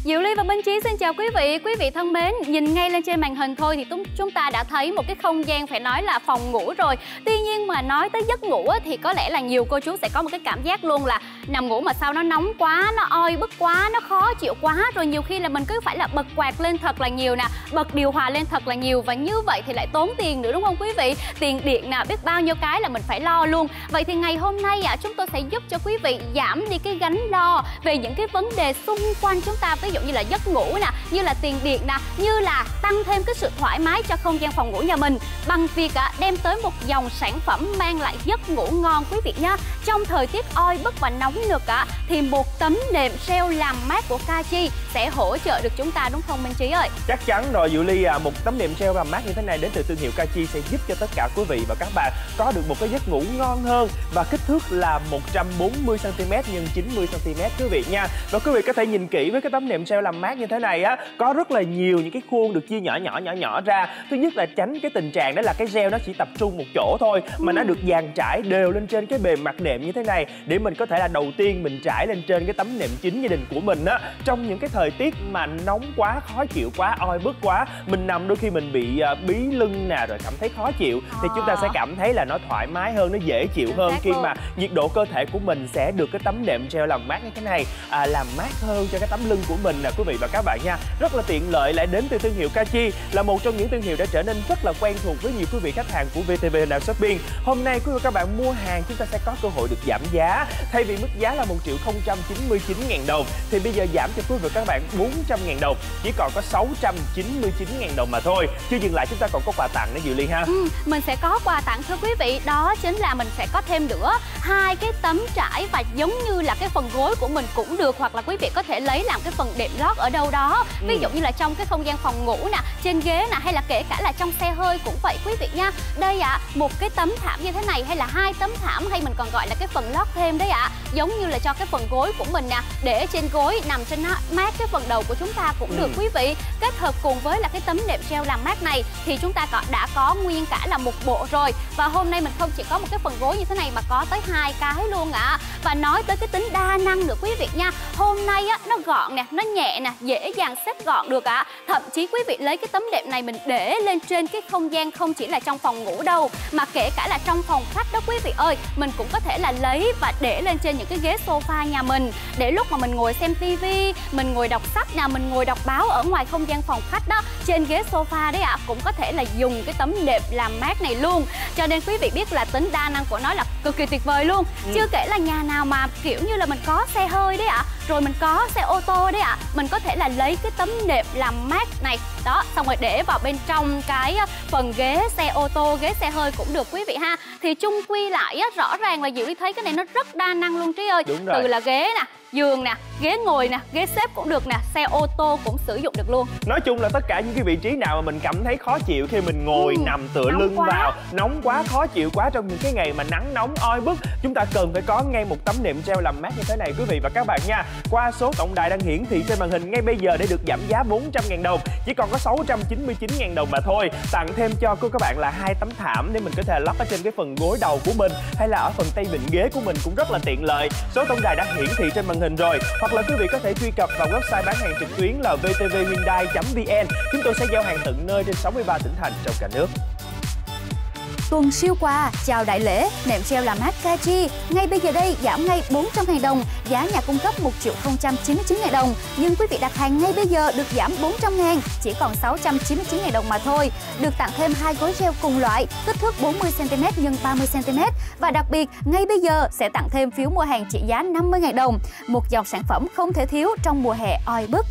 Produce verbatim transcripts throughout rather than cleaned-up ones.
Diệu Ly và Minh Trí xin chào quý vị. Quý vị thân mến, nhìn ngay lên trên màn hình thôi thì chúng ta đã thấy một cái không gian phải nói là phòng ngủ rồi. Tuy nhiên mà nói tới giấc ngủ thì có lẽ là nhiều cô chú sẽ có một cái cảm giác luôn là nằm ngủ mà sao nó nóng quá, nó oi bức quá, nó khó chịu quá. Rồi nhiều khi là mình cứ phải là bật quạt lên thật là nhiều nè, bật điều hòa lên thật là nhiều. Và như vậy thì lại tốn tiền nữa đúng không quý vị? Tiền điện nè, biết bao nhiêu cái là mình phải lo luôn. Vậy thì ngày hôm nay à, chúng tôi sẽ giúp cho quý vị giảm đi cái gánh lo về những cái vấn đề xung quanh chúng ta. Ví dụ như là giấc ngủ nè, như là tiền điện nè, như là tăng thêm cái sự thoải mái cho không gian phòng ngủ nhà mình bằng việc à, đem tới một dòng sản phẩm mang lại giấc ngủ ngon quý vị nhé. Trong thời tiết oi bức và nóng nực à, thì một tấm nệm gel làm mát của Kachi sẽ hỗ trợ được chúng ta đúng không Minh Trí ơi? Chắc chắn rồi Diệu Ly à, một tấm nệm gel làm mát như thế này đến từ thương hiệu Kachi sẽ giúp cho tất cả quý vị và các bạn có được một cái giấc ngủ ngon hơn, và kích thước là một trăm bốn mươi xăng ti mét nhân chín mươi xăng ti mét quý vị nha. Và quý vị có thể nhìn kỹ với cái tấm nệm gel làm mát như thế này á, có rất là nhiều những cái khuôn được chia nhỏ nhỏ nhỏ nhỏ ra. Thứ nhất là tránh cái tình trạng đó là cái gel nó chỉ tập trung một chỗ thôi, mà nó được dàn trải đều lên trên cái bề mặt nệm như thế này, để mình có thể là đầu tiên mình trải lên trên cái tấm nệm chính gia đình của mình á. Trong những cái thời tiết mà nóng quá, khó chịu quá, oi bức quá, mình nằm đôi khi mình bị uh, bí lưng nè, rồi cảm thấy khó chịu, thì chúng ta sẽ cảm thấy là nó thoải mái hơn, nó dễ chịu hơn khi mà nhiệt độ cơ thể của mình sẽ được cái tấm nệm gel làm mát như thế này à, làm mát hơn cho cái tấm lưng của mình nè quý vị và các bạn nha. Rất là tiện lợi, lại đến từ thương hiệu Kachi, là một trong những thương hiệu đã trở nên rất là quen thuộc với nhiều quý vị khách hàng của vê tê vê Now Shopping. Hôm nay quý vị và các bạn mua hàng chúng ta sẽ có cơ hội được giảm giá. Thay vì mức giá là một triệu không trăm chín mươi chín ngàn đồng thì bây giờ giảm cho quý vị và các bạn bốn trăm ngàn đồng, chỉ còn có sáu trăm chín mươi chín ngàn đồng mà thôi. Chưa dừng lại, chúng ta còn có quà tặng nữa Diệu Ly ha. Ừ, mình sẽ có quà tặng thưa quý vị, đó chính là mình sẽ có thêm nữa hai cái tấm trải, và giống như là cái phần gối của mình cũng được, hoặc là quý vị có thể lấy làm cái phần đệm lót ở đâu đó, ví dụ như là trong cái không gian phòng ngủ nè, trên ghế nè, hay là kể cả là trong xe hơi cũng vậy quý vị nha. Đây ạ, à, một cái tấm thảm như thế này, hay là hai tấm thảm, hay mình còn gọi là cái phần lót thêm đấy ạ, à, giống như là cho cái phần gối của mình nè, để trên gối nằm cho nó mát cái phần đầu của chúng ta cũng ừ. được quý vị. Kết hợp cùng với là cái tấm nệm gel làm mát này thì chúng ta có, đã có nguyên cả là một bộ rồi. Và hôm nay mình không chỉ có một cái phần gối như thế này mà có tới hai cái luôn ạ. À. Và nói tới cái tính đa năng nữa quý vị nha. Hôm nay á, nó gọn nè, nó nhẹ nè, dễ dàng xếp gọn được ạ. À. Thậm chí quý vị lấy cái tấm đệm này mình để lên trên cái không gian không chỉ là trong phòng ngủ đâu, mà kể cả là trong phòng khách đó quý vị ơi, mình cũng có thể là lấy và để lên trên những cái ghế sofa nhà mình, để lúc mà mình ngồi xem tivi, mình ngồi đọc sách nè, mình ngồi đọc báo ở ngoài không gian phòng khách đó, trên ghế sofa đấy ạ, à, cũng có thể là dùng cái tấm nệm làm mát này luôn. Cho nên quý vị biết là tính đa năng của nó là cực kỳ tuyệt vời luôn. Ừ. Chưa kể là nhà nào mà kiểu như là mình có xe hơi đấy ạ, à, rồi mình có xe ô tô đấy ạ, à, mình có thể là lấy cái tấm nệm làm mát này đó, xong rồi để vào bên trong cái phần ghế xe ô tô, ghế xe hơi cũng được quý vị ha. Thì chung quy lại á, rõ ràng là Diệu Ly thấy cái này nó rất đa năng luôn Trí ơi. Đúng rồi. Từ là ghế nè, giường nè, ghế ngồi nè, ghế xếp cũng được nè, xe ô tô cũng sử dụng được luôn. Nói chung là tất cả những cái vị trí nào mà mình cảm thấy khó chịu khi mình ngồi, ừ, nằm tựa lưng quá. vào, nóng quá, khó chịu quá trong những cái ngày mà nắng nóng oi bức, chúng ta cần phải có ngay một tấm nệm gel làm mát như thế này quý vị và các bạn nha. Qua số tổng đài đang hiển thị trên màn hình ngay bây giờ để được giảm giá bốn trăm ngàn đồng, chỉ còn có sáu trăm chín mươi chín ngàn đồng mà thôi. Tặng thêm cho cô các bạn là hai tấm thảm để mình có thể lót ở trên cái phần gối đầu của mình, hay là ở phần tay vịn ghế của mình cũng rất là tiện lợi. Số tổng đài đang hiển thị trên màn hình rồi, hoặc là quý vị có thể truy cập vào website bán hàng trực tuyến là vê tê vê hyundai chấm vn. Chúng tôi sẽ giao hàng tận nơi trên sáu mươi ba tỉnh thành trong cả nước. Tuần siêu quà chào đại lễ nệm gel làm mát Kachi, ngay bây giờ đây giảm ngay bốn trăm ngàn đồng, giá nhà cung cấp một triệu không trăm chín mươi chín ngàn đồng, nhưng quý vị đặt hàng ngay bây giờ được giảm bốn trăm ngàn, chỉ còn sáu trăm chín mươi chín ngàn đồng mà thôi. Được tặng thêm hai gối gel cùng loại, kích thước bốn mươi xăng ti mét nhân ba mươi xăng ti mét, và đặc biệt ngay bây giờ sẽ tặng thêm phiếu mua hàng trị giá năm mươi ngàn đồng, một dòng sản phẩm không thể thiếu trong mùa hè oi bức.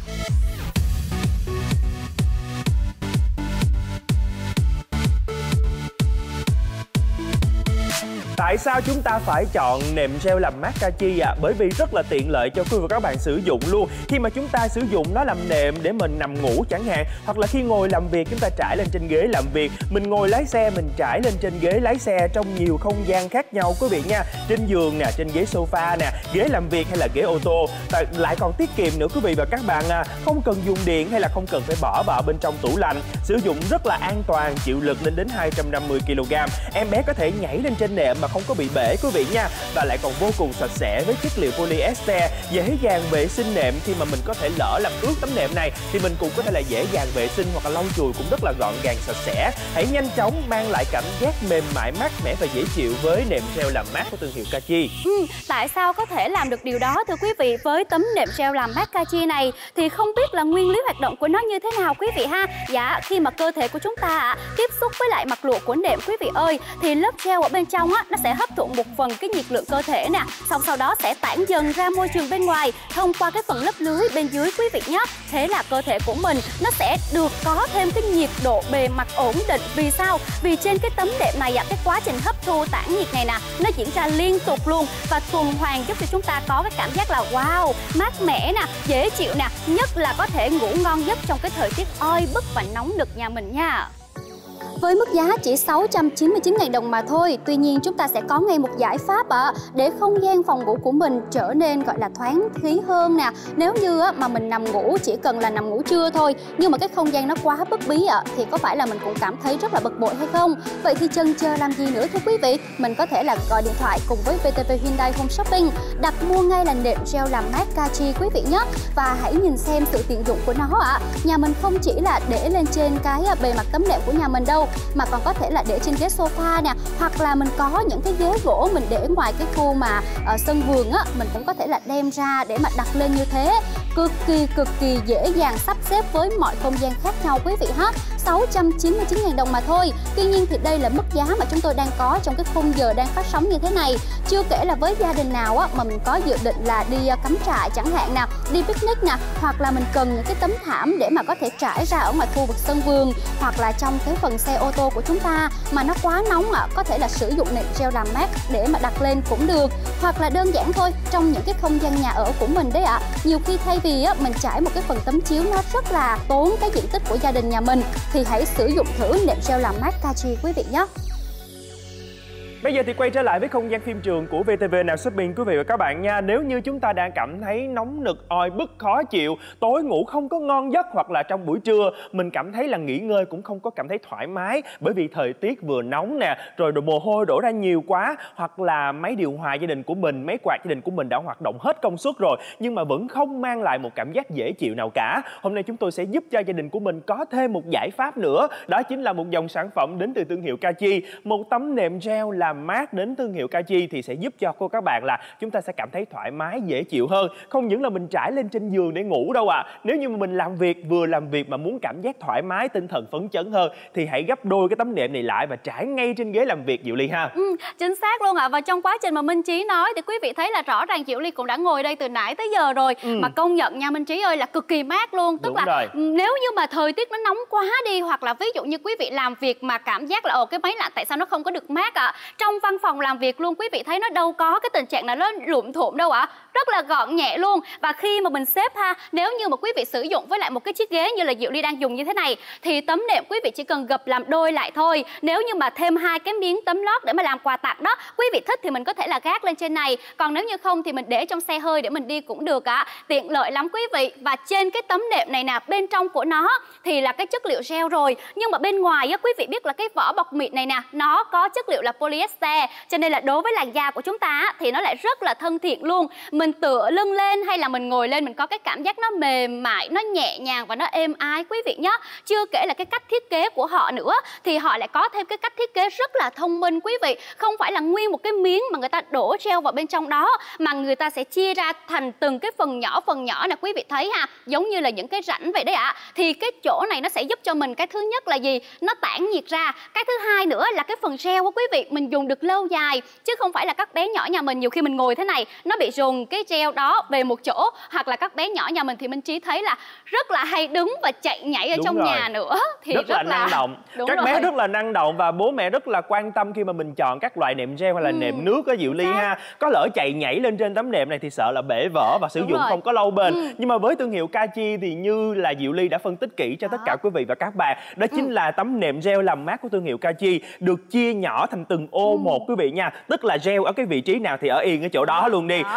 Tại sao chúng ta phải chọn nệm gel làm mát Kachi ạ? À? Bởi vì rất là tiện lợi cho quý vị và các bạn sử dụng luôn. Khi mà chúng ta sử dụng nó làm nệm để mình nằm ngủ chẳng hạn, hoặc là khi ngồi làm việc chúng ta trải lên trên ghế làm việc, mình ngồi lái xe mình trải lên trên ghế lái xe trong nhiều không gian khác nhau quý vị nha. Trên giường nè, trên ghế sofa nè, ghế làm việc hay là ghế ô tô. Lại còn tiết kiệm nữa quý vị và các bạn à. Không cần dùng điện hay là không cần phải bỏ vào bên trong tủ lạnh. Sử dụng rất là an toàn, chịu lực lên đến hai trăm năm mươi ki lô gam. Em bé có thể nhảy lên trên nệm mà không không có bị bể quý vị nha, và lại còn vô cùng sạch sẽ với chất liệu polyester, dễ dàng vệ sinh nệm. Khi mà mình có thể lỡ làm ướt tấm nệm này thì mình cũng có thể là dễ dàng vệ sinh hoặc là lau chùi cũng rất là gọn gàng sạch sẽ. Hãy nhanh chóng mang lại cảm giác mềm mại, mát mẻ và dễ chịu với nệm gel làm mát của thương hiệu Kachi. Ừ, tại sao có thể làm được điều đó thưa quý vị? Với tấm nệm gel làm mát Kachi này thì không biết là nguyên lý hoạt động của nó như thế nào quý vị ha. Dạ, khi mà cơ thể của chúng ta à, tiếp xúc với lại mặt lụa của nệm quý vị ơi, thì lớp gel ở bên trong á, nó sẽ hấp thụ một phần cái nhiệt lượng cơ thể nè, xong sau đó sẽ tản dần ra môi trường bên ngoài thông qua cái phần lớp lưới bên dưới quý vị nhé. Thế là cơ thể của mình nó sẽ được có thêm cái nhiệt độ bề mặt ổn định. Vì sao? Vì trên cái tấm nệm này à, cái quá trình hấp thu tản nhiệt này nè, nó diễn ra liên tục luôn và tuần hoàn giúp cho chúng ta có cái cảm giác là wow, mát mẻ nè, dễ chịu nè, nhất là có thể ngủ ngon giấc trong cái thời tiết oi bức và nóng nực nhà mình nha. Với mức giá chỉ sáu trăm chín mươi chín nghìn đồng mà thôi. Tuy nhiên chúng ta sẽ có ngay một giải pháp ạ à, để không gian phòng ngủ của mình trở nên gọi là thoáng khí hơn nè. Nếu như á, mà mình nằm ngủ chỉ cần là nằm ngủ trưa thôi, nhưng mà cái không gian nó quá bất bí ạ à, thì có phải là mình cũng cảm thấy rất là bực bội hay không? Vậy thì chần chờ làm gì nữa thưa quý vị? Mình có thể là gọi điện thoại cùng với vê tê vê Hyundai Home Shopping đặt mua ngay là nệm gel làm mát Kachi quý vị nhé. Và hãy nhìn xem sự tiện dụng của nó ạ. À. Nhà mình không chỉ là để lên trên cái bề mặt tấm nệm của nhà mình đâu, mà còn có thể là để trên ghế sofa nè, hoặc là mình có những cái ghế gỗ mình để ngoài cái khu mà ở sân vườn á, mình cũng có thể là đem ra để mà đặt lên như thế. Cực kỳ cực kỳ dễ dàng sắp xếp với mọi không gian khác nhau quý vị ha. sáu trăm chín mươi chín nghìn đồng mà thôi. Tuy nhiên thì đây là mức giá mà chúng tôi đang có trong cái khung giờ đang phát sóng như thế này. Chưa kể là với gia đình nào á mà mình có dự định là đi cắm trại chẳng hạn nè, đi picnic nè, hoặc là mình cần những cái tấm thảm để mà có thể trải ra ở ngoài khu vực sân vườn, hoặc là trong cái phần xe ô tô của chúng ta mà nó quá nóng ạ, à, có thể là sử dụng nệm gel làm mát để mà đặt lên cũng được. Hoặc là đơn giản thôi, trong những cái không gian nhà ở của mình đấy ạ, à, nhiều khi thay vì á, mình trải một cái phần tấm chiếu nó rất là tốn cái diện tích của gia đình nhà mình, thì hãy sử dụng thử nệm gel làm mát Kachi quý vị nhé. Bây giờ thì quay trở lại với không gian phim trường của vê tê vê Now Shopping quý vị và các bạn nha. Nếu như chúng ta đang cảm thấy nóng nực, oi bức, khó chịu, tối ngủ không có ngon giấc, hoặc là trong buổi trưa mình cảm thấy là nghỉ ngơi cũng không có cảm thấy thoải mái bởi vì thời tiết vừa nóng nè, rồi mồ hôi đổ ra nhiều quá, hoặc là máy điều hòa gia đình của mình, máy quạt gia đình của mình đã hoạt động hết công suất rồi nhưng mà vẫn không mang lại một cảm giác dễ chịu nào cả. Hôm nay chúng tôi sẽ giúp cho gia đình của mình có thêm một giải pháp nữa. Đó chính là một dòng sản phẩm đến từ thương hiệu Kachi, một tấm nệm gel làm mát đến thương hiệu Kachi thì sẽ giúp cho cô các bạn là chúng ta sẽ cảm thấy thoải mái, dễ chịu hơn. Không những là mình trải lên trên giường để ngủ đâu ạ. À. Nếu như mà mình làm việc, vừa làm việc mà muốn cảm giác thoải mái, tinh thần phấn chấn hơn thì hãy gấp đôi cái tấm nệm này lại và trải ngay trên ghế làm việc Diệu Ly ha. Ừ, chính xác luôn ạ. À. Và trong quá trình mà Minh Trí nói thì quý vị thấy là rõ ràng Diệu Ly cũng đã ngồi đây từ nãy tới giờ rồi. Ừ. Mà công nhận nha Minh Trí ơi là cực kỳ mát luôn. Tức Đúng là rồi. Nếu như mà thời tiết nó nóng quá đi, hoặc là ví dụ như quý vị làm việc mà cảm giác là ồ cái máy lạnh tại sao nó không có được mát ạ. À. Trong văn phòng làm việc luôn quý vị thấy nó đâu có cái tình trạng nào nó lụm thụm đâu ạ. À. Rất là gọn nhẹ luôn. Và khi mà mình xếp ha, nếu như mà quý vị sử dụng với lại một cái chiếc ghế như là Diệu Ly đang dùng như thế này thì tấm nệm quý vị chỉ cần gập làm đôi lại thôi. Nếu như mà thêm hai cái miếng tấm lót để mà làm quà tặng đó, quý vị thích thì mình có thể là gác lên trên này. Còn nếu như không thì mình để trong xe hơi để mình đi cũng được ạ. À. Tiện lợi lắm quý vị. Và trên cái tấm nệm này nè, bên trong của nó thì là cái chất liệu gel rồi, nhưng mà bên ngoài á, quý vị biết là cái vỏ bọc mịn này nè, nó có chất liệu là polyester, cho nên là đối với làn da của chúng ta thì nó lại rất là thân thiện luôn. Mình tựa lưng lên hay là mình ngồi lên mình có cái cảm giác nó mềm mại, nó nhẹ nhàng và nó êm ái quý vị nhé. Chưa kể là cái cách thiết kế của họ nữa thì họ lại có thêm cái cách thiết kế rất là thông minh quý vị. Không phải là nguyên một cái miếng mà người ta đổ gel vào bên trong đó, mà người ta sẽ chia ra thành từng cái phần nhỏ phần nhỏ nè quý vị thấy ha, giống như là những cái rãnh vậy đấy ạ. À. Thì cái chỗ này nó sẽ giúp cho mình cái thứ nhất là gì? Nó tản nhiệt ra. Cái thứ hai nữa là cái phần gel của quý vị mình dùng được lâu dài, chứ không phải là các bé nhỏ nhà mình nhiều khi mình ngồi thế này nó bị dồn cái gel đó về một chỗ, hoặc là các bé nhỏ nhà mình thì Minh Trí thấy là rất là hay đứng và chạy nhảy ở Đúng trong rồi. nhà nữa thì rất, rất là, là năng động. Đúng các rồi. bé rất là năng động và bố mẹ rất là quan tâm khi mà mình chọn các loại nệm gel hay là ừ. nệm nước á Diệu Ly ha. Có lỡ chạy nhảy lên trên tấm nệm này thì sợ là bể vỡ và sử Đúng dụng rồi. không có lâu bền. Ừ. Nhưng mà với thương hiệu Kachi thì như là Diệu Ly đã phân tích kỹ cho đó. tất cả quý vị và các bạn, đó chính ừ. là tấm nệm gel làm mát của thương hiệu Kachi được chia nhỏ thành từng ô ừ. một quý vị nha. Tức là gel ở cái vị trí nào thì ở yên ở chỗ đó luôn đi. Đó. Cho nên là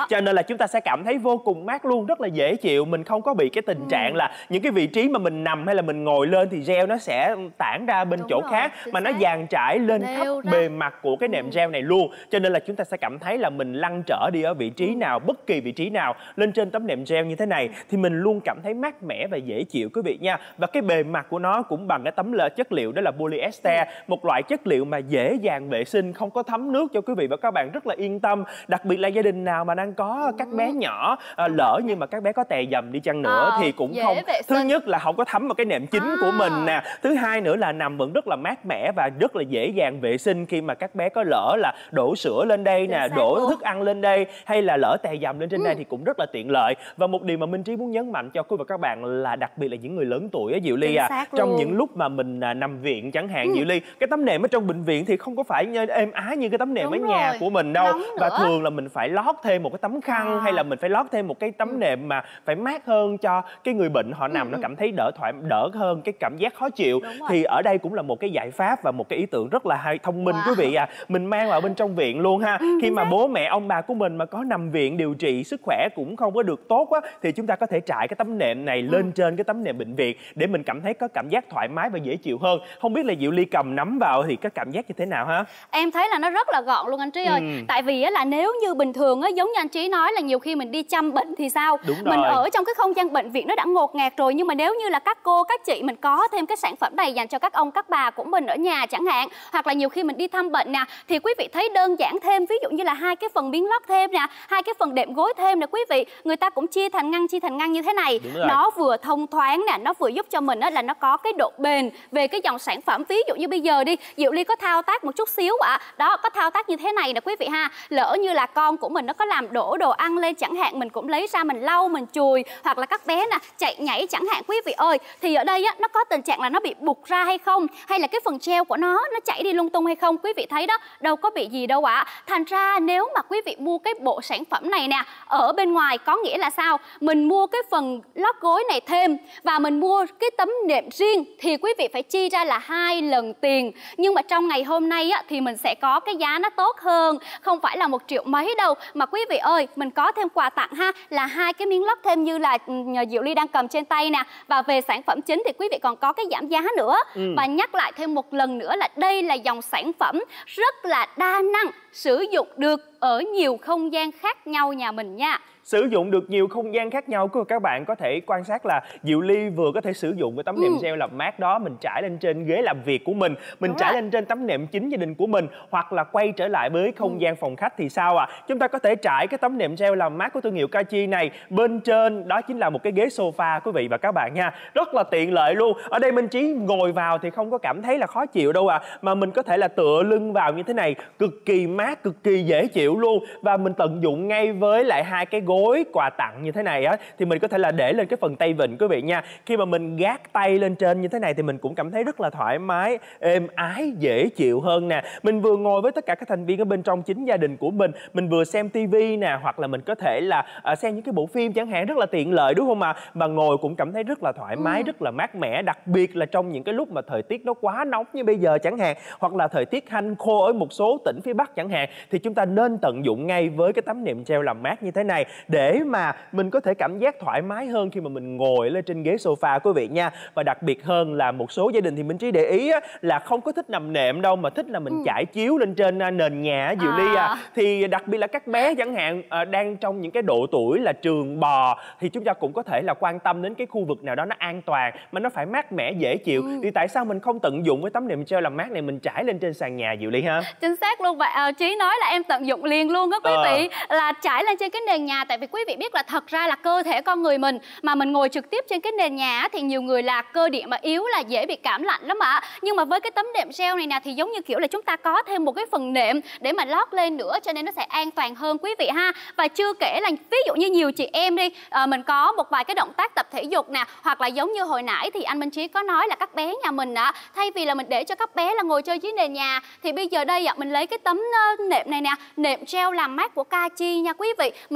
chúng ta sẽ cảm thấy vô cùng mát luôn, rất là dễ chịu. Mình không có bị cái tình trạng ừ. là những cái vị trí mà mình nằm hay là mình ngồi lên thì gel nó sẽ tản ra bên Đúng chỗ rồi, khác, mà xác. nó dàn trải lên khắp ra. bề mặt của cái nệm ừ. gel này luôn. Cho nên là chúng ta sẽ cảm thấy là mình lăn trở đi ở vị trí nào, bất kỳ vị trí nào lên trên tấm nệm gel như thế này thì mình luôn cảm thấy mát mẻ và dễ chịu quý vị nha. Và cái bề mặt của nó cũng bằng cái tấm là chất liệu đó là polyester, ừ. một loại chất liệu mà dễ dàng vệ sinh, không có thấm nước, cho quý vị và các bạn rất là yên tâm. Đặc biệt là gia đình nào mà đang có các bé nhỏ, à, lỡ nhưng mà các bé có tè dầm đi chăng nữa à, thì cũng không, thứ nhất là không có thấm vào cái nệm chính à. của mình nè, thứ hai nữa là nằm vẫn rất là mát mẻ và rất là dễ dàng vệ sinh khi mà các bé có lỡ là đổ sữa lên đây nè, đổ luôn. thức ăn lên đây hay là lỡ tè dầm lên trên ừ. đây thì cũng rất là tiện lợi. Và một điều mà Minh Trí muốn nhấn mạnh cho quý vị và các bạn là đặc biệt là những người lớn tuổi á Diệu Ly à, trong luôn. những lúc mà mình à, nằm viện chẳng hạn ừ. Diệu Ly, cái tấm nệm ở trong bệnh viện thì không có phải êm ái như cái tấm nệm Đúng ở nhà rồi. của mình đâu. Nóng và nữa. thường là mình phải lót thêm một cái tấm khăn à. hay là mình phải lót thêm một cái tấm ừ. nệm mà phải mát hơn cho cái người bệnh họ nằm ừ. nó cảm thấy đỡ thoải đỡ hơn cái cảm giác khó chịu. Thì ở đây cũng là một cái giải pháp và một cái ý tưởng rất là hay, thông minh wow. quý vị à. Mình mang vào bên trong viện luôn ha. Ừ, khi mà bố mẹ ông bà của mình mà có nằm viện điều trị sức khỏe cũng không có được tốt á, thì chúng ta có thể trải cái tấm nệm này ừ. lên trên cái tấm nệm bệnh viện để mình cảm thấy có cảm giác thoải mái và dễ chịu hơn. Không biết là Diệu Ly cầm nắm vào thì có cảm giác như thế nào ha? Em thấy là nó rất là gọn luôn anh Trí ơi. Ừ. Tại vì á, là nếu như bình thường á, giống như anh Trí nói là nhiều khi mình đi chăm bệnh thì sao? Đúng mình rồi. ở trong cái không gian bệnh viện nó đã ngột ngạt rồi, nhưng mà nếu như là các cô các chị mình có thêm cái sản phẩm này dành cho các ông các bà của mình ở nhà chẳng hạn, hoặc là nhiều khi mình đi thăm bệnh nè, thì quý vị thấy đơn giản thêm, ví dụ như là hai cái phần miếng lót thêm nè, hai cái phần đệm gối thêm nè quý vị, người ta cũng chia thành ngăn chia thành ngăn như thế này. Nó vừa thông thoáng nè, nó vừa giúp cho mình á, là nó có cái độ bền về cái dòng sản phẩm. Ví dụ như bây giờ đi, Diệu Ly có thao tác một chút xíu ạ, à. đó có thao tác như thế này nè quý vị ha, lỡ như là con của mình nó có làm đổ đồ ăn lên chẳng hạn, mình cũng lấy ra mình lau mình chùi, hoặc là các bé nè chạy nhảy chẳng hạn quý vị ơi, thì ở đây á, nó có tình trạng là nó bị bục ra hay không, hay là cái phần treo của nó nó chảy đi lung tung hay không, quý vị thấy đó, đâu có bị gì đâu ạ. À. Thành ra nếu mà quý vị mua cái bộ sản phẩm này nè ở bên ngoài, có nghĩa là sao, mình mua cái phần lót gối này thêm và mình mua cái tấm nệm riêng thì quý vị phải chi ra là hai lần tiền. Nhưng mà trong ngày hôm nay á, thì mình sẽ có cái giá nó tốt hơn, không phải là một triệu mấy đâu, mà quý vị ơi, mình có thêm quà tặng ha, là hai cái miếng lót thêm như là Diệu Ly đang cầm trên tay nè. Và về sản phẩm chính thì quý vị còn có cái giảm giá nữa. ừ. Và nhắc lại thêm một lần nữa là đây là dòng sản phẩm rất là đa năng, sử dụng được ở nhiều không gian khác nhau nhà mình nha. Sử dụng được nhiều không gian khác nhau. Các bạn có thể quan sát là Diệu Ly vừa có thể sử dụng cái tấm nệm ừ. gel làm mát đó, mình trải lên trên ghế làm việc của mình, mình Đúng trải rồi. lên trên tấm nệm chính gia đình của mình, hoặc là quay trở lại với không ừ. gian phòng khách thì sao ạ? À? Chúng ta có thể trải cái tấm nệm gel làm mát của thương hiệu Kachi này bên trên, đó chính là một cái ghế sofa quý vị và các bạn nha. Rất là tiện lợi luôn. Ở đây Minh Trí ngồi vào thì không có cảm thấy là khó chịu đâu à, mà mình có thể là tựa lưng vào như thế này, cực kỳ mát, cực kỳ dễ chịu luôn. Và mình tận dụng ngay với lại hai cái gối gối quà tặng như thế này á, thì mình có thể là để lên cái phần tay vịn quý vị nha. Khi mà mình gác tay lên trên như thế này thì mình cũng cảm thấy rất là thoải mái, êm ái, dễ chịu hơn nè. Mình vừa ngồi với tất cả các thành viên ở bên trong chính gia đình của mình, mình vừa xem tivi nè, hoặc là mình có thể là à, xem những cái bộ phim chẳng hạn, rất là tiện lợi đúng không ạ? À? Mà ngồi cũng cảm thấy rất là thoải mái, ừ. rất là mát mẻ, đặc biệt là trong những cái lúc mà thời tiết nó quá nóng như bây giờ chẳng hạn, hoặc là thời tiết hanh khô ở một số tỉnh phía Bắc chẳng hạn, thì chúng ta nên tận dụng ngay với cái tấm nệm treo làm mát như thế này để mà mình có thể cảm giác thoải mái hơn khi mà mình ngồi lên trên ghế sofa quý vị nha. Và đặc biệt hơn là một số gia đình thì Minh Trí để ý á, là không có thích nằm nệm đâu, mà thích là mình ừ. trải chiếu lên trên nền nhà Diệu Ly à. Thì đặc biệt là các bé chẳng hạn à, đang trong những cái độ tuổi là trường bò, thì chúng ta cũng có thể là quan tâm đến cái khu vực nào đó nó an toàn mà nó phải mát mẻ dễ chịu. ừ. Thì tại sao mình không tận dụng với tấm nệm treo làm mát này, mình trải lên trên sàn nhà Diệu Ly ha? Chính xác luôn. Vậy à, Trí nói là em tận dụng liền luôn á quý ờ. vị, là trải lên trên cái nền nhà. Tại vì quý vị biết là thật ra là cơ thể con người mình mà mình ngồi trực tiếp trên cái nền nhà thì nhiều người là cơ địa mà yếu là dễ bị cảm lạnh lắm ạ. Nhưng mà với cái tấm nệm gel này nè thì giống như kiểu là chúng ta có thêm một cái phần nệm để mà lót lên nữa, cho nên nó sẽ an toàn hơn quý vị ha. Và chưa kể là ví dụ như nhiều chị em đi, à, mình có một vài cái động tác tập thể dục nè, hoặc là giống như hồi nãy thì anh Minh Trí có nói là các bé nhà mình ạ, thay vì là mình để cho các bé là ngồi chơi dưới nền nhà thì bây giờ đây ạ, mình lấy cái tấm nệm này nè, nệm gel làm mát của Kachi nha quý vị, mình trải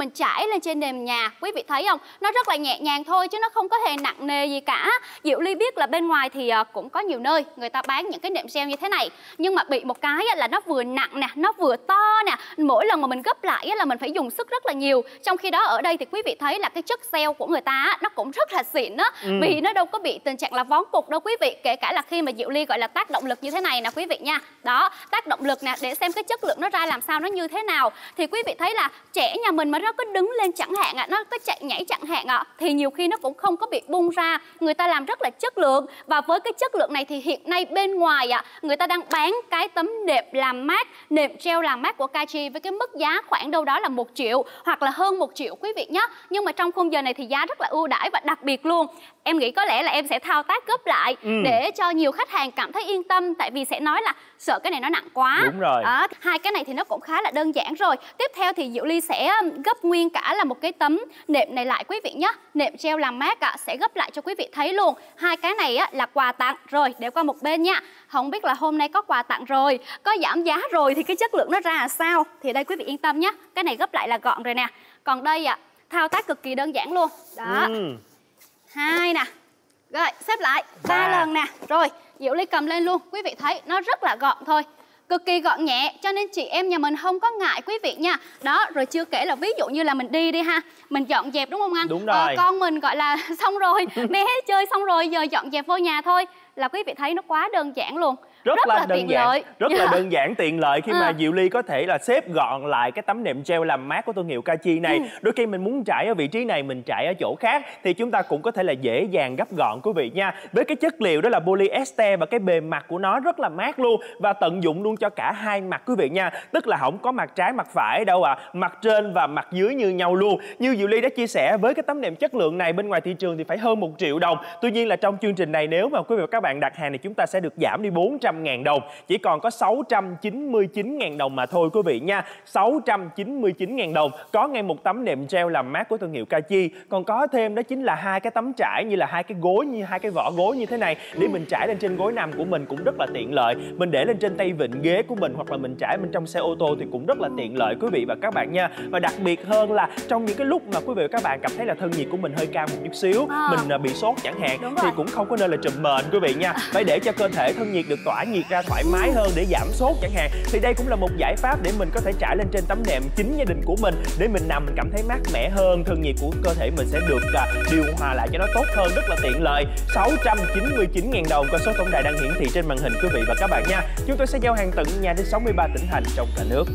lên trên nền nhà. Quý vị thấy không? Nó rất là nhẹ nhàng thôi chứ nó không có hề nặng nề gì cả. Diệu Ly biết là bên ngoài thì cũng có nhiều nơi người ta bán những cái nệm treo như thế này, nhưng mà bị một cái là nó vừa nặng nè, nó vừa to nè, mỗi lần mà mình gấp lại là mình phải dùng sức rất là nhiều. Trong khi đó ở đây thì quý vị thấy là cái chất gel của người ta nó cũng rất là xịn á, ừ. vì nó đâu có bị tình trạng là vón cục đâu quý vị. Kể cả là khi mà Diệu Ly gọi là tác động lực như thế này nè quý vị nha, đó, tác động lực nè để xem cái chất lượng nó ra làm sao, nó như thế nào. Thì quý vị thấy là trẻ nhà mình mà nó có đứng lên chẳng hạn ạ, nó có chạy nhảy chẳng hạn ạ, thì nhiều khi nó cũng không có bị bung ra. Người ta làm rất là chất lượng, và với cái chất lượng này thì hiện nay bên ngoài ạ, người ta đang bán cái tấm nệm làm mát, nệm gel làm mát của Kachi với cái mức giá khoảng đâu đó là một triệu hoặc là hơn một triệu quý vị nhé. Nhưng mà trong khung giờ này thì giá rất là ưu đãi và đặc biệt luôn. Em nghĩ có lẽ là em sẽ thao tác gấp lại ừ. để cho nhiều khách hàng cảm thấy yên tâm, tại vì sẽ nói là sợ cái này nó nặng quá. Đúng rồi. Đó, hai cái này thì nó cũng khá là đơn giản rồi. Tiếp theo thì Diệu Ly sẽ gấp nguyên cả là một cái tấm nệm này lại quý vị nhé. Nệm gel làm mát ạ, sẽ gấp lại cho quý vị thấy luôn. Hai cái này á, là quà tặng rồi, để qua một bên nha. Không biết là hôm nay có quà tặng rồi, có giảm giá rồi thì cái chất lượng nó ra là sao. Thì đây quý vị yên tâm nhé. Cái này gấp lại là gọn rồi nè. Còn đây ạ, thao tác cực kỳ đơn giản luôn. Đó. Ừ. Hai nè. Rồi, xếp lại ba lần nè. Rồi, Diệu Ly cầm lên luôn. Quý vị thấy nó rất là gọn thôi, cực kỳ gọn nhẹ, cho nên chị em nhà mình không có ngại quý vị nha. Đó, rồi chưa kể là ví dụ như là mình đi đi ha, mình dọn dẹp đúng không anh? Đúng rồi. Ờ, con mình gọi là xong rồi, bé chơi xong rồi, giờ dọn dẹp vô nhà thôi, là quý vị thấy nó quá đơn giản luôn. Rất, rất là, là đơn tiện giản, lợi. rất yeah. là đơn giản tiện lợi khi à. mà Diệu Ly có thể là xếp gọn lại cái tấm nệm gel làm mát của thương hiệu Kachi này. Ừ. Đôi khi mình muốn trải ở vị trí này, mình trải ở chỗ khác thì chúng ta cũng có thể là dễ dàng gấp gọn quý vị nha. Với cái chất liệu đó là polyester và cái bề mặt của nó rất là mát luôn, và tận dụng luôn cho cả hai mặt quý vị nha. Tức là không có mặt trái mặt phải đâu ạ, à. mặt trên và mặt dưới như nhau luôn. Như Diệu Ly đã chia sẻ, với cái tấm nệm chất lượng này bên ngoài thị trường thì phải hơn một triệu đồng. Tuy nhiên là trong chương trình này, nếu mà quý vị và các bạn đặt hàng thì chúng ta sẽ được giảm đi bốn trăm ngàn đồng. Chỉ còn có sáu trăm chín mươi chín ngàn đồng mà thôi quý vị nha. Sáu trăm chín mươi chín ngàn đồng có ngay một tấm nệm gel làm mát của thương hiệu Kachi. Còn có thêm đó chính là hai cái tấm trải, như là hai cái gối, như hai cái vỏ gối như thế này, để mình trải lên trên gối nằm của mình cũng rất là tiện lợi. Mình để lên trên tay vịn ghế của mình, hoặc là mình trải bên trong xe ô tô thì cũng rất là tiện lợi quý vị và các bạn nha. Và đặc biệt hơn là trong những cái lúc mà quý vị và các bạn cảm thấy là thân nhiệt của mình hơi cao một chút xíu, à. mình bị sốt chẳng hạn, thì cũng không có nên là trùm mền quý vị nha. Phải để cho cơ thể thân nhiệt được tỏa nhiệt ra thoải mái hơn để giảm sốt chẳng hạn. Thì đây cũng là một giải pháp để mình có thể trải lên trên tấm nệm chính gia đình của mình, để mình nằm mình cảm thấy mát mẻ hơn, thân nhiệt của cơ thể mình sẽ được uh, điều hòa lại cho nó tốt hơn, rất là tiện lợi. Sáu trăm chín mươi chín ngàn đồng, con số tổng đài đang hiển thị trên màn hình quý vị và các bạn nha. Chúng tôi sẽ giao hàng tận nhà đến sáu mươi ba tỉnh thành trong cả nước.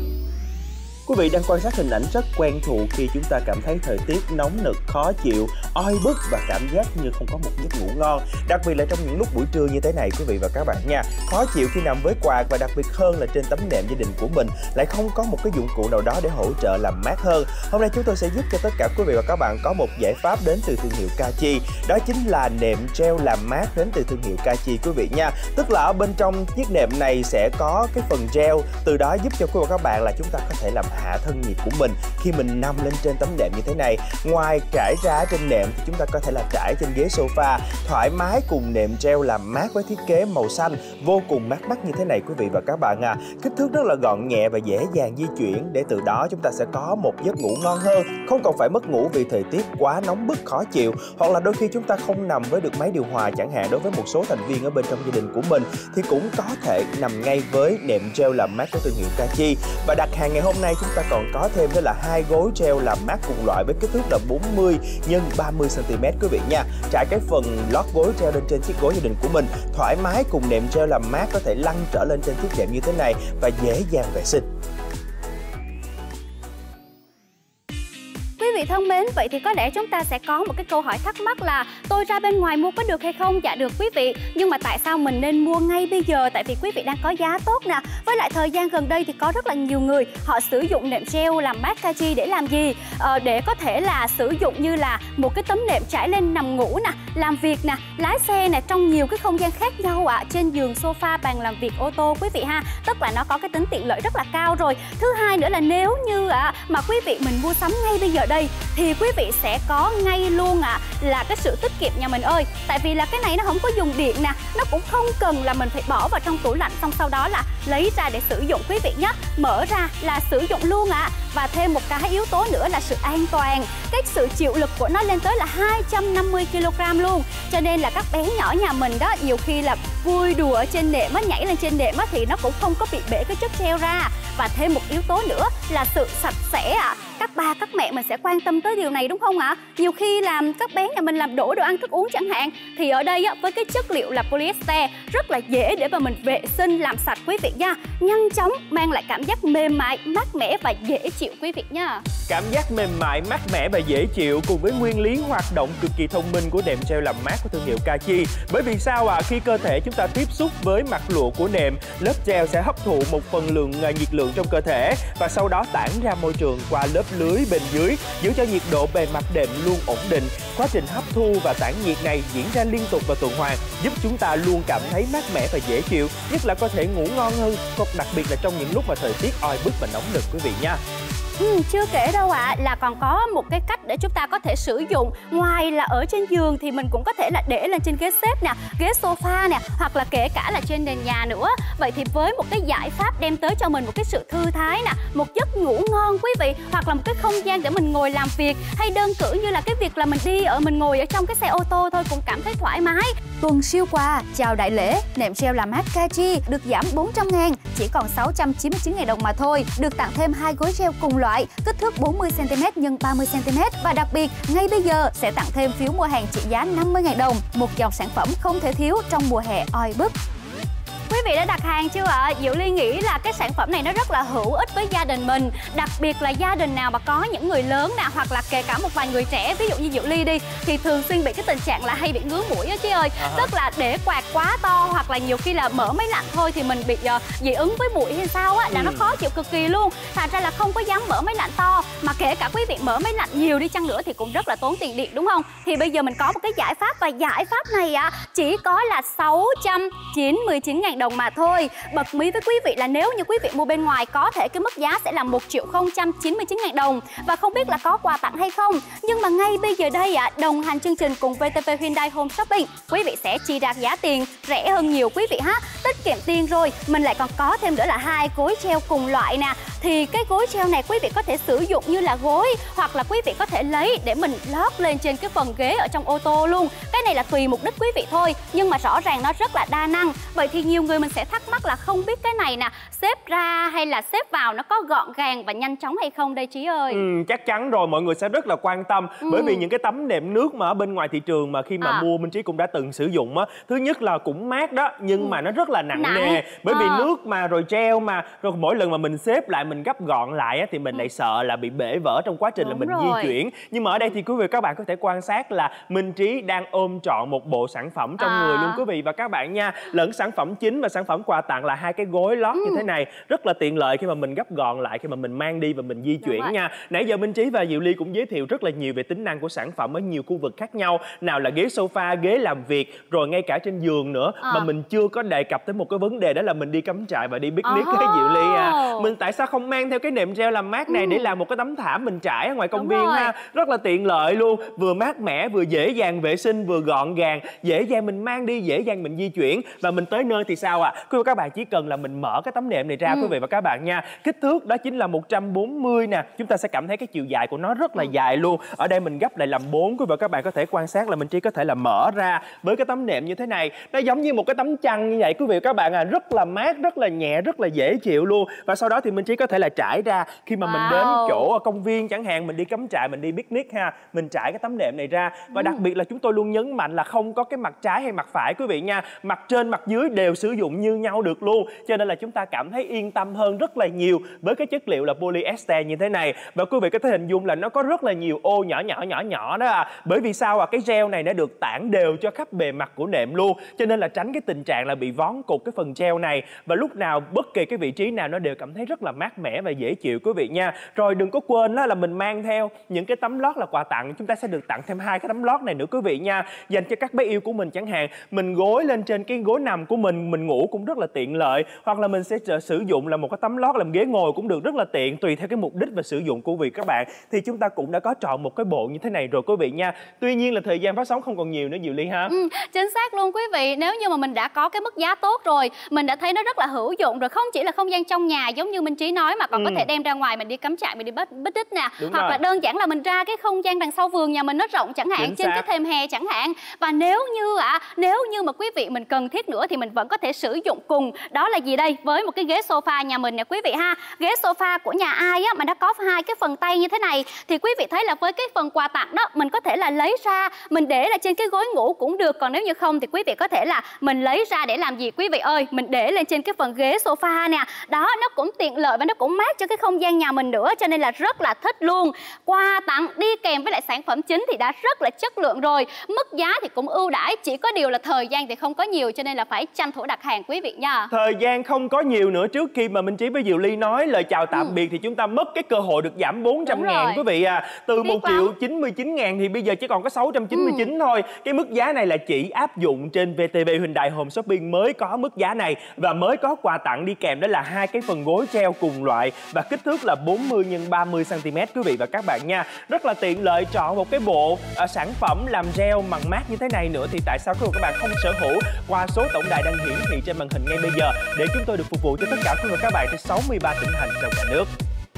Quý vị đang quan sát hình ảnh rất quen thuộc khi chúng ta cảm thấy thời tiết nóng nực, khó chịu, oi bức và cảm giác như không có một giấc ngủ ngon. Đặc biệt là trong những lúc buổi trưa như thế này quý vị và các bạn nha. Khó chịu khi nằm với quạt, và đặc biệt hơn là trên tấm nệm gia đình của mình lại không có một cái dụng cụ nào đó để hỗ trợ làm mát hơn. Hôm nay chúng tôi sẽ giúp cho tất cả quý vị và các bạn có một giải pháp đến từ thương hiệu Kachi. Đó chính là nệm gel làm mát đến từ thương hiệu Kachi quý vị nha. Tức là ở bên trong chiếc nệm này sẽ có cái phần gel, từ đó giúp cho quý vị và các bạn là chúng ta có thể làm hạ thân nhiệt của mình khi mình nằm lên trên tấm nệm như thế này. Ngoài trải ra trên nệm thì chúng ta có thể là trải trên ghế sofa thoải mái cùng nệm gel làm mát với thiết kế màu xanh vô cùng mát mắt như thế này quý vị và các bạn à. Kích thước rất là gọn nhẹ và dễ dàng di chuyển, để từ đó chúng ta sẽ có một giấc ngủ ngon hơn, không còn phải mất ngủ vì thời tiết quá nóng bức khó chịu, hoặc là đôi khi chúng ta không nằm với được máy điều hòa chẳng hạn. Đối với một số thành viên ở bên trong gia đình của mình thì cũng có thể nằm ngay với nệm gel làm mát của thương hiệu Kachi. Và đặt hàng ngày hôm nay chúng ta còn có thêm đó là hai gối gel làm mát cùng loại với kích thước là bốn mươi nhân ba mươi xăng ti mét quý vị nha. Trải cái phần lót gối treo lên trên chiếc gối gia đình của mình thoải mái cùng nệm gel làm mát có thể lăn trở lên trên chiếc nệm như thế này và dễ dàng vệ sinh. Quý vị thân mến, vậy thì có lẽ chúng ta sẽ có một cái câu hỏi thắc mắc là tôi ra bên ngoài mua có được hay không? Dạ được quý vị, nhưng mà tại sao mình nên mua ngay bây giờ? Tại vì quý vị đang có giá tốt nè. Với lại thời gian gần đây thì có rất là nhiều người họ sử dụng nệm gel làm mát Kachi để làm gì? Ờ, để có thể là sử dụng như là một cái tấm nệm trải lên nằm ngủ nè, làm việc nè, lái xe nè, trong nhiều cái không gian khác nhau ạ, à, trên giường sofa, bàn làm việc, ô tô quý vị ha. Tức là nó có cái tính tiện lợi rất là cao rồi. Thứ hai nữa là nếu như à, mà quý vị mình mua sắm ngay bây giờ đây thì quý vị sẽ có ngay luôn ạ à, là cái sự tiết kiệm nhà mình ơi. Tại vì là cái này nó không có dùng điện nè, nó cũng không cần là mình phải bỏ vào trong tủ lạnh xong sau đó là lấy ra để sử dụng quý vị nhé. Mở ra là sử dụng luôn ạ à. Và thêm một cái yếu tố nữa là sự an toàn. Cái sự chịu lực của nó lên tới là hai trăm năm mươi ki lô gam luôn. Cho nên là các bé nhỏ nhà mình đó, nhiều khi là vui đùa ở trên nệm á, nhảy lên trên nệm á thì nó cũng không có bị bể cái chất gel ra. Và thêm một yếu tố nữa là sự sạch sẽ ạ. À. Các ba các mẹ mình sẽ quan tâm tới điều này đúng không ạ? À? Nhiều khi làm các bé nhà mình làm đổ đồ ăn thức uống chẳng hạn, thì ở đây á, với cái chất liệu là polyester rất là dễ để mà mình vệ sinh làm sạch quý vị nha. Nhanh chóng mang lại cảm giác mềm mại, mát mẻ và dễ chịu quý vị nha. Cảm giác mềm mại, mát mẻ và dễ chịu cùng với nguyên lý hoạt động cực kỳ thông minh của nệm gel làm mát của thương hiệu Kachi. Bởi vì sao ạ? À? Khi cơ thể chúng ta tiếp xúc với mặt lụa của nệm, lớp gel sẽ hấp thụ một phần lượng nhiệt lượng trong cơ thể và sau đó tản ra môi trường qua lớp lưới bên dưới, giữ cho nhiệt độ bề mặt nệm luôn ổn định. Quá trình hấp thu và tản nhiệt này diễn ra liên tục và tuần hoàn, giúp chúng ta luôn cảm thấy mát mẻ và dễ chịu, nhất là có thể ngủ ngon hơn, còn đặc biệt là trong những lúc mà thời tiết oi bức và nóng nực quý vị nha. Ừ, chưa kể đâu ạ, à, là còn có một cái cách để chúng ta có thể sử dụng. Ngoài là ở trên giường thì mình cũng có thể là để lên trên ghế xếp nè, ghế sofa nè, hoặc là kể cả là trên nền nhà nữa. Vậy thì với một cái giải pháp đem tới cho mình một cái sự thư thái nè, một giấc ngủ ngon quý vị, hoặc là một cái không gian để mình ngồi làm việc, hay đơn cử như là cái việc là mình đi ở mình ngồi ở trong cái xe ô tô thôi cũng cảm thấy thoải mái. Tuần siêu quà chào đại lễ, nệm gel làm mát Kachi được giảm bốn trăm ngàn, chỉ còn sáu trăm chín mươi chín ngàn đồng mà thôi. Được tặng thêm hai gối gel cùng loại, kích thước bốn mươi xăng ti mét nhân ba mươi xăng ti mét. Và đặc biệt, ngay bây giờ sẽ tặng thêm phiếu mua hàng trị giá năm mươi ngàn đồng. Một dòng sản phẩm không thể thiếu trong mùa hè oi bức. Quý vị đã đặt hàng chưa ạ? À? Diệu Ly nghĩ là cái sản phẩm này nó rất là hữu ích với gia đình mình. Đặc biệt là gia đình nào mà có những người lớn nè, hoặc là kể cả một vài người trẻ, ví dụ như Diệu Ly đi, thì thường xuyên bị cái tình trạng là hay bị ngứa mũi á chị ơi. À, tức là để quạt quá to, hoặc là nhiều khi là mở máy lạnh thôi thì mình bị uh, dị ứng với mũi hay sao á, là ừ. nó khó chịu cực kỳ luôn. Thành ra là không có dám mở máy lạnh to. Mà kể cả quý vị mở máy lạnh nhiều đi chăng nữa thì cũng rất là tốn tiền điện đúng không? Thì bây giờ mình có một cái giải pháp, và giải pháp này á, chỉ có là sáu trăm chín mươi chín ngàn đồng mà thôi. Bật mí với quý vị là nếu như quý vị mua bên ngoài có thể cái mức giá sẽ là một triệu không trăm chín mươi chín ngàn đồng. Và không biết là có quà tặng hay không, nhưng mà ngay bây giờ đây ạ, à, đồng hành chương trình cùng vê tê vê Hyundai Home Shopping, quý vị sẽ chi ra giá tiền rẻ hơn nhiều quý vị ha. Tiết kiệm tiền rồi, mình lại còn có thêm nữa là hai gối gel cùng loại nè. Thì cái gối gel này quý vị có thể sử dụng như là gối, hoặc là quý vị có thể lấy để mình lót lên trên cái phần ghế ở trong ô tô luôn. Cái này là tùy mục đích quý vị thôi, nhưng mà rõ ràng nó rất là đa năng. Vậy thì nhiều người mình sẽ thắc mắc là không biết cái này nè, xếp ra hay là xếp vào nó có gọn gàng và nhanh chóng hay không đây Trí ơi? Ừ, chắc chắn rồi, mọi người sẽ rất là quan tâm. ừ. Bởi vì những cái tấm nệm nước mà ở bên ngoài thị trường mà khi mà à. mua Minh Trí cũng đã từng sử dụng á, thứ nhất là cũng mát đó, nhưng ừ. mà nó rất là nặng, nặng. nề. Bởi à. vì nước mà rồi gel mà, rồi mỗi lần mà mình xếp lại, mình gấp gọn lại á, thì mình ừ. lại sợ là bị bể vỡ trong quá trình Đúng là mình rồi. di chuyển. Nhưng mà ở đây thì quý vị các bạn có thể quan sát là Minh Trí đang ôm trọn một bộ sản phẩm trong à. người luôn quý vị và các bạn nha. Lẫn sản phẩm chính và sản phẩm quà tặng là hai cái gối lót ừ. như thế này, rất là tiện lợi khi mà mình gấp gọn lại, khi mà mình mang đi và mình di chuyển Đúng nha. Rồi. Nãy giờ Minh Trí và Diệu Ly cũng giới thiệu rất là nhiều về tính năng của sản phẩm ở nhiều khu vực khác nhau. Nào là ghế sofa, ghế làm việc, rồi ngay cả trên giường nữa. à. Mà mình chưa có đề cập tới một cái vấn đề, đó là mình đi cắm trại và đi picnic oh. cái Diệu Ly à. Mình tại sao không mang theo cái nệm gel làm mát này ừ. để làm một cái tấm thảm mình trải ở ngoài công Đúng viên rồi. ha. Rất là tiện lợi luôn, vừa mát mẻ, vừa dễ dàng vệ sinh, vừa gọn gàng, dễ dàng mình mang đi, dễ dàng mình di chuyển. Và mình tới nơi thì sao ạ? À? Quý vị các bạn chỉ cần là mình mở cái tấm nệm này ra ừ. quý vị và các bạn nha. Kích thước đó chính là một trăm bốn mươi nè. Chúng ta sẽ cảm thấy cái chiều dài của nó rất là ừ. dài luôn. Ở đây mình gấp lại làm bốn, quý vị và các bạn có thể quan sát là mình chỉ có thể là mở ra với cái tấm nệm như thế này. Nó giống như một cái tấm chăn như vậy quý vị và các bạn à, rất là mát, rất là nhẹ, rất là dễ chịu luôn. Và sau đó thì mình chỉ có thể là trải ra khi mà wow. mình đến chỗ ở công viên chẳng hạn, mình đi cắm trại, mình đi picnic ha, mình trải cái tấm nệm này ra. Và ừ. đặc biệt là chúng tôi luôn nhấn mạnh là không có cái mặt trái hay mặt phải quý vị nha. Mặt trên, mặt dưới đều sử dụng như nhau được luôn. Cho nên là chúng ta cảm thấy yên tâm hơn rất là nhiều với cái chất liệu là polyester như thế này. Và quý vị có thể hình dung là nó có rất là nhiều ô nhỏ nhỏ nhỏ nhỏ đó à. Bởi vì sao à? Cái gel này nó được tản đều cho khắp bề mặt của nệm luôn, cho nên là tránh cái tình trạng là bị vón ngón cụt cái phần gel này, và lúc nào bất kỳ cái vị trí nào nó đều cảm thấy rất là mát mẻ và dễ chịu quý vị nha. Rồi đừng có quên đó là mình mang theo những cái tấm lót là quà tặng, chúng ta sẽ được tặng thêm hai cái tấm lót này nữa quý vị nha, dành cho các bé yêu của mình chẳng hạn. Mình gối lên trên cái gối nằm của mình, mình ngủ cũng rất là tiện lợi, hoặc là mình sẽ sử dụng là một cái tấm lót làm ghế ngồi cũng được, rất là tiện, tùy theo cái mục đích và sử dụng của quý vị các bạn. Thì chúng ta cũng đã có chọn một cái bộ như thế này rồi quý vị nha. Tuy nhiên là thời gian phát sóng không còn nhiều nữa Diệu Ly ha. Ừ, chính xác luôn quý vị. Nếu như mà mình đã có cái mức giá tốt rồi, mình đã thấy nó rất là hữu dụng rồi, không chỉ là không gian trong nhà giống như Minh Trí nói, mà còn ừ. có thể đem ra ngoài mình đi cắm trại, mình đi bắt bích đích nè. Đúng hoặc rồi. Là đơn giản là mình ra cái không gian đằng sau vườn nhà mình nó rộng chẳng hạn, chính trên xác. Cái thềm hè chẳng hạn. Và nếu như ạ, à, nếu như mà quý vị mình cần thiết nữa thì mình vẫn có thể sử dụng cùng. Đó là gì đây? Với một cái ghế sofa nhà mình nè quý vị ha. Ghế sofa của nhà ai á mà nó có hai cái phần tay như thế này, thì quý vị thấy là với cái phần quà tặng đó, mình có thể là lấy ra mình để là trên cái gối ngủ cũng được. Còn nếu như không thì quý vị có thể là mình lấy ra để làm gì quý vị ơi? Mình để lên trên cái phần ghế sofa nè. Đó, nó cũng tiện lợi và nó cũng mát cho cái không gian nhà mình nữa, cho nên là rất là thích luôn. Quà tặng đi kèm với lại sản phẩm chính thì đã rất là chất lượng rồi, mức giá thì cũng ưu đãi, chỉ có điều là thời gian thì không có nhiều, cho nên là phải tranh thủ đặt hàng quý vị nha. Thời gian không có nhiều nữa. Trước khi mà Minh Trí với Diệu Ly nói lời chào tạm ừ. biệt thì chúng ta mất cái cơ hội được giảm bốn trăm ngàn quý vị à. Từ một triệu chín mươi chín ngàn thì bây giờ chỉ còn có sáu trăm chín mươi chín ừ. thôi. Cái mức giá này là chỉ áp dụng trên vê tê vê Hyundai Home Shopping mới có mức giá này, và mới có quà tặng đi kèm, đó là hai cái phần gối treo cùng loại và kích thước là bốn mươi nhân ba mươi xăng ti mét quý vị và các bạn nha. Rất là tiện lợi, chọn một cái bộ à, sản phẩm làm gel bằng mát như thế này nữa thì tại sao các bạn không sở hữu qua số tổng đài đang hiển thị trên màn hình ngay bây giờ để chúng tôi được phục vụ cho tất cả quý vị và các bạn trên sáu mươi ba tỉnh thành trong cả nước.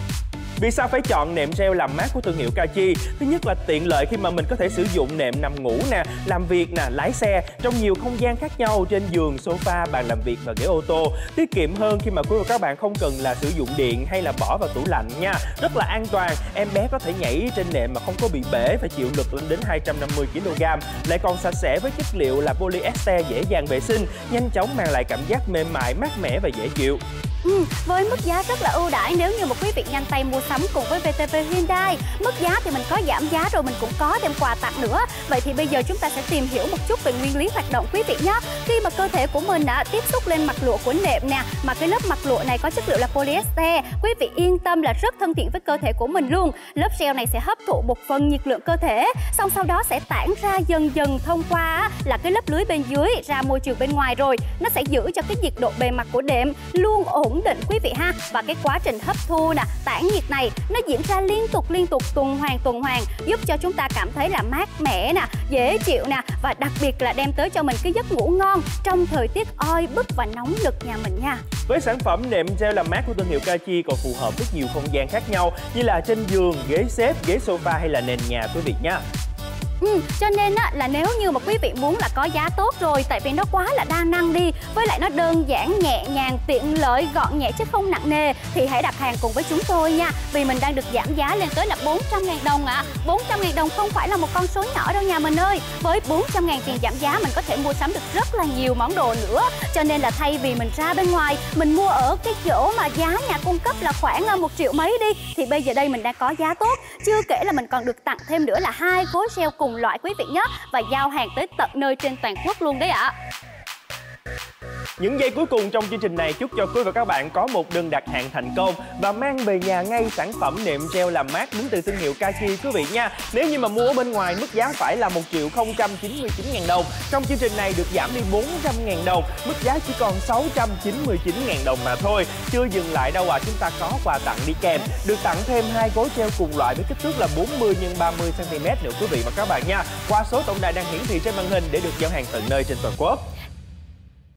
Vì sao phải chọn nệm gel làm mát của thương hiệu Kachi? Thứ nhất là tiện lợi khi mà mình có thể sử dụng nệm nằm ngủ nè, làm việc nè, lái xe trong nhiều không gian khác nhau, trên giường, sofa, bàn làm việc và ghế ô tô. Tiết kiệm hơn khi mà quý vị và các bạn không cần là sử dụng điện hay là bỏ vào tủ lạnh nha. Rất là an toàn, em bé có thể nhảy trên nệm mà không có bị bể và chịu lực lên đến hai trăm năm mươi ki lô gam. Lại còn sạch sẽ với chất liệu là polyester dễ dàng vệ sinh, nhanh chóng mang lại cảm giác mềm mại, mát mẻ và dễ chịu. Ừ, với mức giá rất là ưu đãi nếu như một quý vị nhanh tay mua sắm cùng với vê tê vê Hyundai. Mức giá thì mình có giảm giá rồi, mình cũng có thêm quà tặng nữa. Vậy thì bây giờ chúng ta sẽ tìm hiểu một chút về nguyên lý hoạt động quý vị nhé. Khi mà cơ thể của mình đã tiếp xúc lên mặt lụa của nệm nè, mà cái lớp mặt lụa này có chất liệu là polyester, quý vị yên tâm là rất thân thiện với cơ thể của mình luôn. Lớp gel này sẽ hấp thụ một phần nhiệt lượng cơ thể, xong sau đó sẽ tản ra dần dần thông qua là cái lớp lưới bên dưới ra môi trường bên ngoài, rồi nó sẽ giữ cho cái nhiệt độ bề mặt của đệm luôn ổn định quý vị ha. Và cái quá trình hấp thu nè, tản nhiệt này nó diễn ra liên tục liên tục tuần hoàn tuần hoàn, giúp cho chúng ta cảm thấy là mát mẻ nè, dễ chịu nè, và đặc biệt là đem tới cho mình cái giấc ngủ ngon trong thời tiết oi bức và nóng nực nhà mình nha. Với sản phẩm nệm gel làm mát của thương hiệu Kachi còn phù hợp với nhiều không gian khác nhau như là trên giường, ghế xếp, ghế sofa hay là nền nhà quý vị nha. Ừ, cho nên á, là nếu như mà quý vị muốn là có giá tốt rồi, tại vì nó quá là đa năng đi, với lại nó đơn giản, nhẹ nhàng, tiện lợi, gọn nhẹ chứ không nặng nề, thì hãy đặt hàng cùng với chúng tôi nha. Vì mình đang được giảm giá lên tới là bốn trăm ngàn đồng ạ. À. bốn trăm ngàn đồng không phải là một con số nhỏ đâu nhà mình ơi. Với bốn trăm ngàn tiền giảm giá mình có thể mua sắm được rất là nhiều món đồ nữa. Cho nên là thay vì mình ra bên ngoài, mình mua ở cái chỗ mà giá nhà cung cấp là khoảng một triệu mấy đi, thì bây giờ đây mình đang có giá tốt. Chưa kể là mình còn được tặng thêm nữa là hai gối gel cùng loại quý vị nhé, và giao hàng tới tận nơi trên toàn quốc luôn đấy ạ. Những giây cuối cùng trong chương trình này, chúc cho quý vị và các bạn có một đơn đặt hàng thành công và mang về nhà ngay sản phẩm nệm gel làm mát đến từ thương hiệu Kachi quý vị nha. Nếu như mà mua ở bên ngoài mức giá phải là một triệu không trăm chín mươi chín ngàn đồng, trong chương trình này được giảm đi bốn trăm ngàn đồng, mức giá chỉ còn sáu trăm chín mươi chín ngàn đồng mà thôi. Chưa dừng lại đâu à, chúng ta có quà tặng đi kèm, được tặng thêm hai gối gel cùng loại với kích thước là bốn mươi nhân ba mươi xăng ti mét nữa quý vị và các bạn nha. Qua số tổng đài đang hiển thị trên màn hình để được giao hàng tận nơi trên toàn quốc.